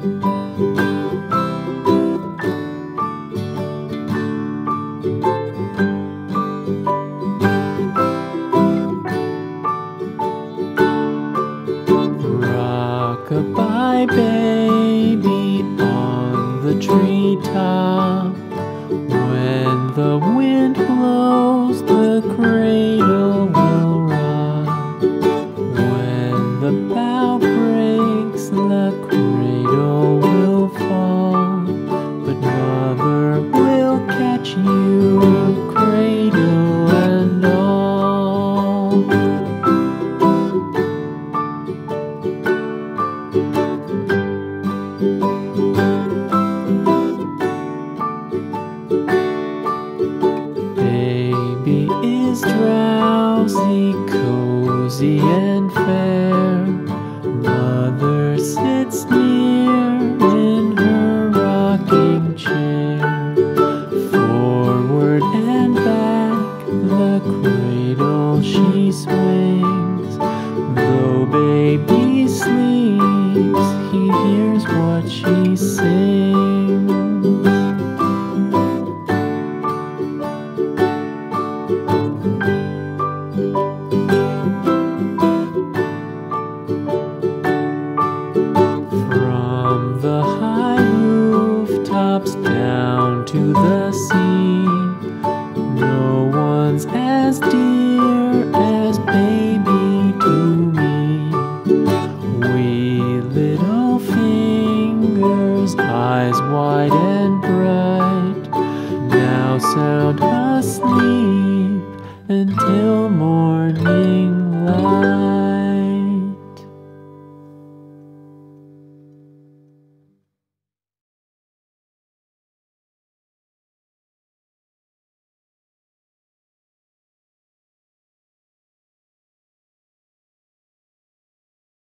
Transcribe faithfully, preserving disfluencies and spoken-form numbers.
Rock-a-bye baby on the treetop. When the wind blows, the cradle will rock. When the bough breaks, the cradle will fall. But mother will catch you, cradle and all. Baby is drowsy, cozy and fair. Mother sits near in her rocking chair. Forward and back the cradle she swings. Though baby sleeps, he hears what she sings. From the high rooftops down to the sea, no one's as dear as baby to me. Wee little fingers, eyes wide and bright, now sound asleep until morning.